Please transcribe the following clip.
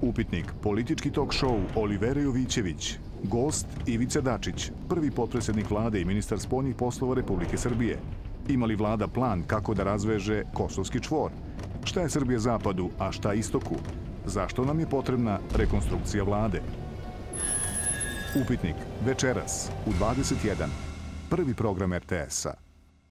Upitnik, politički talk show Olivera Jovićević. Gost Ivica Dačić, prvi potpredsjednik vlade i ministar spoljnih poslova Republike Srbije. Ima li vlada plan kako da razveže kosovski čvor? Šta je Srbija zapadu, a šta istoku? Zašto nam je potrebna rekonstrukcija vlade? Upitnik, večeras u 21. Prvi program RTS-a.